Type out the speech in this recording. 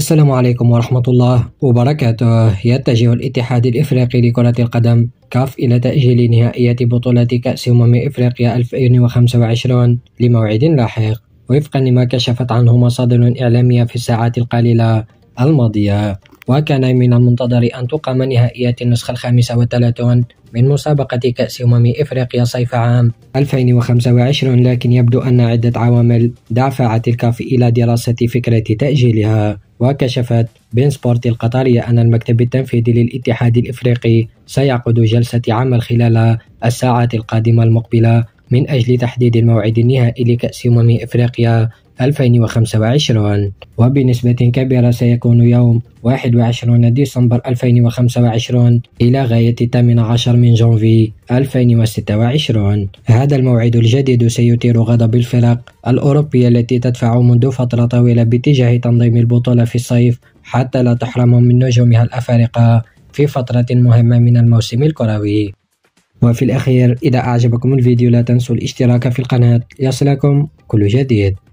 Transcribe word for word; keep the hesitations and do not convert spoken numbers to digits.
السلام عليكم ورحمة الله وبركاته. يتجه الاتحاد الإفريقي لكرة القدم كاف إلى تأجيل نهائيات بطولة كأس أمم إفريقيا ألفين وخمسة وعشرين لموعد لاحق، وفقا لما كشفت عنه مصادر إعلامية في الساعات القليلة الماضية. وكان من المنتظر أن تقام نهائيات النسخة الخامسة والثلاثون من مسابقة كأس أمم إفريقيا صيف عام ألفين وخمسة وعشرين، لكن يبدو أن عدة عوامل دفعت الكاف إلى دراسة فكرة تأجيلها. وكشفت بين سبورت القطرية أن المكتب التنفيذي للاتحاد الإفريقي سيعقد جلسة عمل خلال الساعات القادمة المقبلة من أجل تحديد الموعد النهائي لكأس أمم إفريقيا ألفين وخمسة وعشرين، وبنسبة كبيرة سيكون يوم واحد وعشرين ديسمبر ألفين وخمسة وعشرين إلى غاية الثامن عشر من جانفي ألفين وستة وعشرين. هذا الموعد الجديد سيثير غضب الفرق الأوروبية التي تدفع منذ فترة طويلة باتجاه تنظيم البطولة في الصيف حتى لا تحرم من نجومها الأفارقة في فترة مهمة من الموسم الكروي. وفي الأخير، إذا أعجبكم الفيديو لا تنسوا الاشتراك في القناة ليصلكم كل جديد.